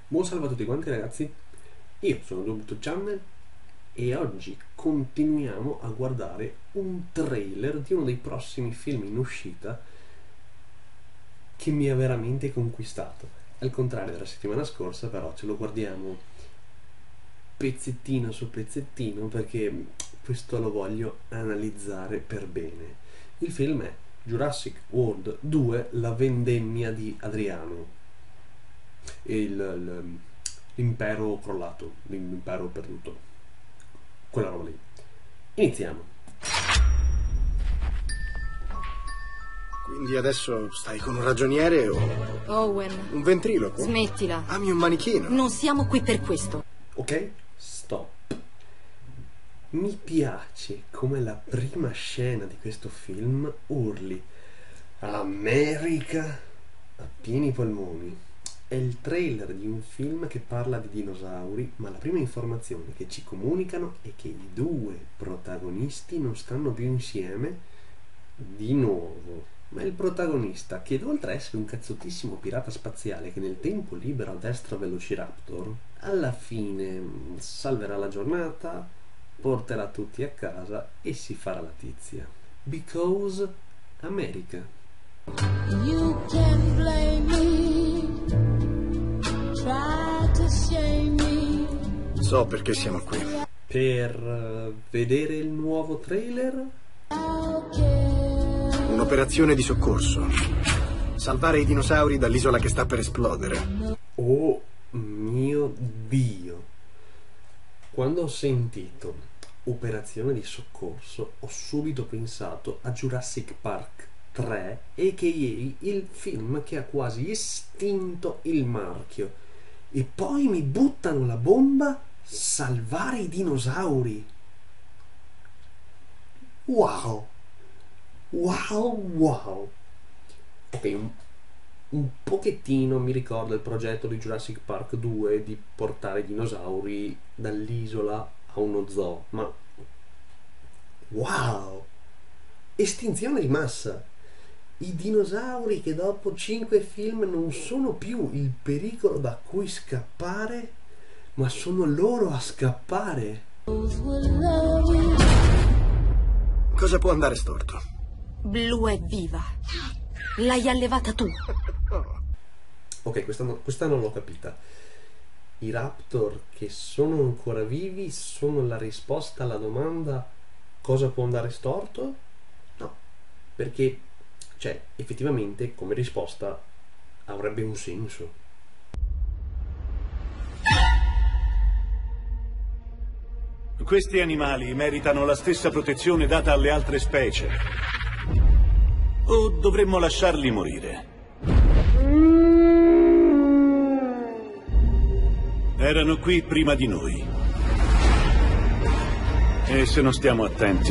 Buon salve a tutti quanti ragazzi, io sono Dubito Channel e oggi continuiamo a guardare un trailer di uno dei prossimi film in uscita che mi ha veramente conquistato. Al contrario della settimana scorsa, però ce lo guardiamo pezzettino su pezzettino perché questo lo voglio analizzare per bene. Il film è Jurassic World 2, La vendemmia di Adriano. L'impero crollato, l'impero perduto, quella roba lì. Iniziamo. Quindi adesso stai con un ragioniere o Owen, un ventriloquo? smettila. Ami un manichino? Non siamo qui per questo. Ok? Stop. Mi piace come la prima scena di questo film urli America a pieni polmoni. È il trailer di un film che parla di dinosauri, ma la prima informazione che ci comunicano è che i due protagonisti non stanno più insieme di nuovo. Ma il protagonista, che oltre a essere un cazzottissimo pirata spaziale che nel tempo libero a destra Velociraptor, alla fine salverà la giornata, porterà tutti a casa e si farà la tizia. Because America. You can blame me, try to shame me. So perché siamo qui. Per vedere il nuovo trailer? Un'operazione di soccorso. Salvare i dinosauri dall'isola che sta per esplodere. Oh mio Dio! Quando ho sentito operazione di soccorso ho subito pensato a Jurassic Park 3, a.k.a. il film che ha quasi estinto il marchio. E poi mi buttano la bomba: salvare i dinosauri. Wow! Wow, wow! Ok, un pochettino mi ricorda il progetto di Jurassic Park 2 di portare i dinosauri dall'isola a uno zoo, ma wow! Estinzione di massa! I dinosauri che dopo 5 film non sono più il pericolo da cui scappare, ma sono loro a scappare. Cosa può andare storto? Blu è viva. L'hai allevata tu. Ok, questa non l'ho capita. I raptor che sono ancora vivi sono la risposta alla domanda cosa può andare storto? No, perché, cioè, effettivamente come risposta avrebbe un senso. Questi animali meritano la stessa protezione data alle altre specie. O dovremmo lasciarli morire? Erano qui prima di noi. E se non stiamo attenti,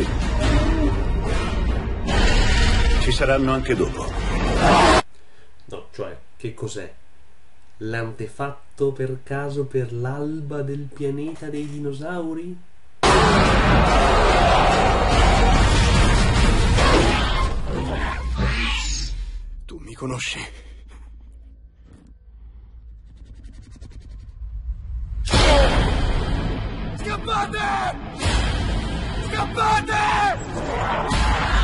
ci saranno anche dopo. No, cioè, che cos'è? L'antefatto per caso per l'alba del pianeta dei dinosauri? Tu mi conosci? Scappate! Scappate!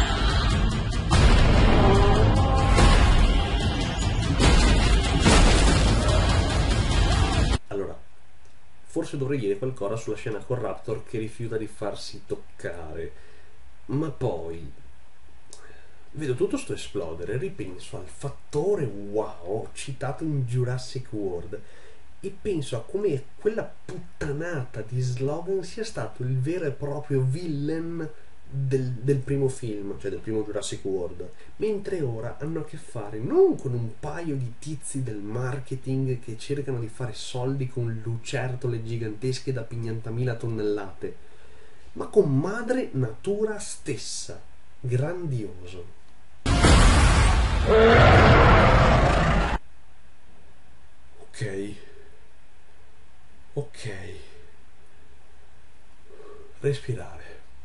Allora, forse dovrei dire qualcosa sulla scena con Raptor che rifiuta di farsi toccare, ma poi vedo tutto sto esplodere, ripenso al fattore wow citato in Jurassic World e penso a come quella puttanata di slogan sia stato il vero e proprio villain del primo film, cioè del primo Jurassic World, mentre ora hanno a che fare non con un paio di tizi del marketing che cercano di fare soldi con lucertole gigantesche da 50.000 tonnellate, ma con madre natura stessa. Grandioso. Ok, respirare.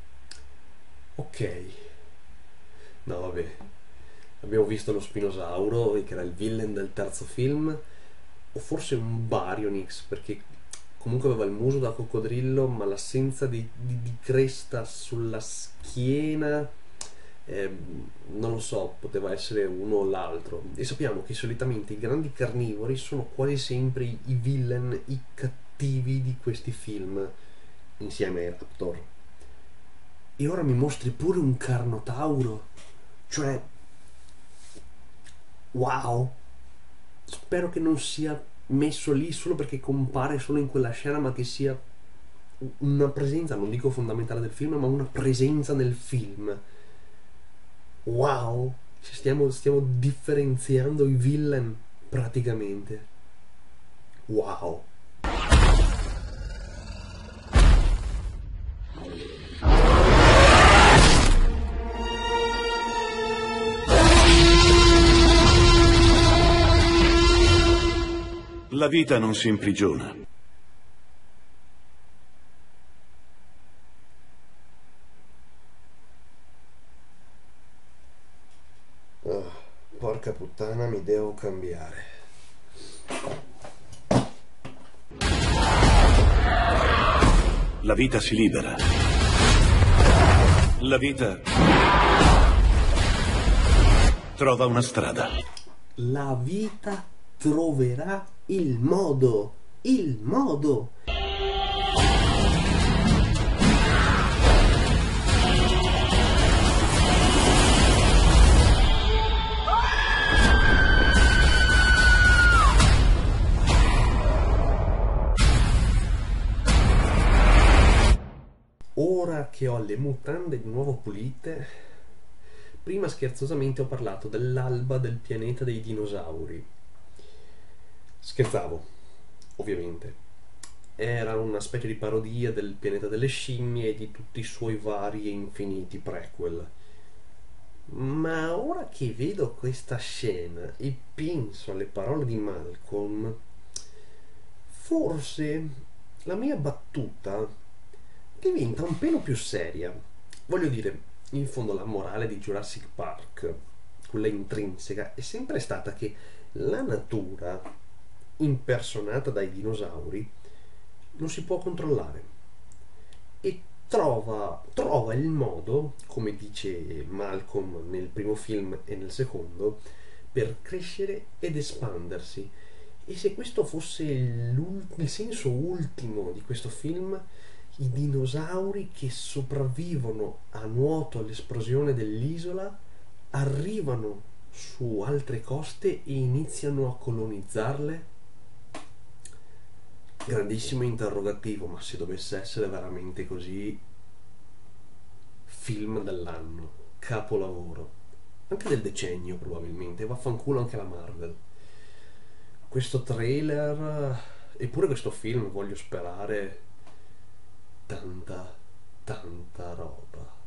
Ok, no vabbè, abbiamo visto lo Spinosauro che era il villain del terzo film. o forse un Baryonyx, perché comunque aveva il muso da coccodrillo, ma l'assenza di cresta sulla schiena, non lo so, poteva essere uno o l'altro. E sappiamo che solitamente i grandi carnivori sono quasi sempre i villain, i cattivi di questi film, insieme ai raptor. E ora mi mostri pure un carnotauro? Cioè, wow! Spero che non sia messo lì solo perché compare solo in quella scena, ma che sia una presenza, non dico fondamentale del film, ma una presenza nel film. Wow! Stiamo differenziando i villain praticamente. Wow! La vita non si imprigiona. Oh, porca puttana, mi devo cambiare. La vita si libera. La vita trova una strada. La vita troverà il modo. Il modo. Ora che ho le mutande di nuovo pulite, prima scherzosamente ho parlato dell'alba del pianeta dei dinosauri. Scherzavo, ovviamente. Era una specie di parodia del pianeta delle scimmie e di tutti i suoi vari e infiniti prequel. Ma ora che vedo questa scena e penso alle parole di Malcolm, forse la mia battuta diventa un pelo più seria. Voglio dire, in fondo la morale di Jurassic Park, quella intrinseca, è sempre stata che la natura, impersonata dai dinosauri, non si può controllare e trova il modo, come dice Malcolm nel primo film e nel secondo, per crescere ed espandersi. E se questo fosse il senso ultimo di questo film, i dinosauri che sopravvivono a nuoto all'esplosione dell'isola arrivano su altre coste e iniziano a colonizzarle? Grandissimo interrogativo, ma se dovesse essere veramente così, film dell'anno, capolavoro, anche del decennio probabilmente, vaffanculo anche la Marvel. Questo trailer, eppure questo film, voglio sperare, tanta roba.